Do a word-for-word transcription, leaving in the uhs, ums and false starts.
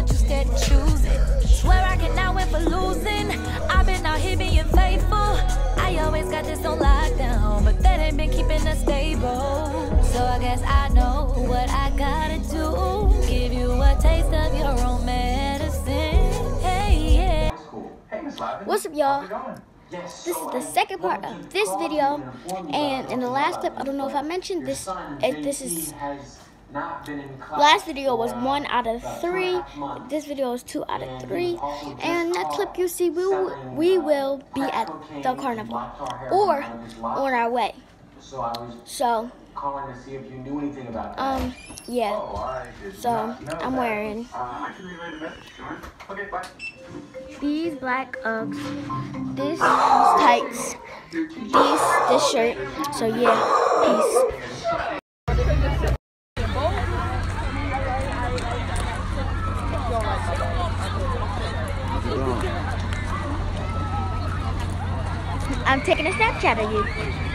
but you scared to choose it. Swear I cannot win for losing. I've been out here being faithful. I always got this on lockdown, but that ain't been keeping us stable. So I guess I know what I gotta do. Give you a taste of your own medicine. Hey, yeah. What's up, y'all? This is the second part of this video, and in the last clip, I don't know if I mentioned this, if this is, last video was one out of three, this video is two out of three, and that clip you see, we will, we will be at the carnival, or on our way, so, um, yeah, so, I'm wearing these black Uggs, this tights, these, this shirt, so yeah, peace. I'm taking a Snapchat of you.